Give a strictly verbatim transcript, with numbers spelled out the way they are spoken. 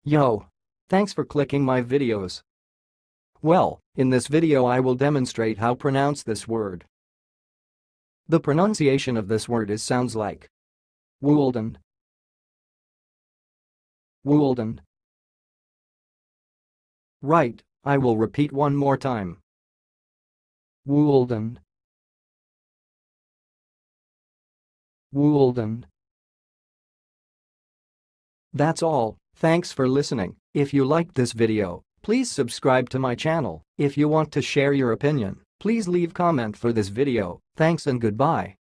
Yo! Thanks for clicking my videos. Well, in this video I will demonstrate how pronounce this word. The pronunciation of this word is sounds like Woolden, Woolden. Right, I will repeat one more time. Woolden, Woolden. That's all, thanks for listening. If you liked this video, please subscribe to my channel. If you want to share your opinion, please leave comment for this video. Thanks and goodbye.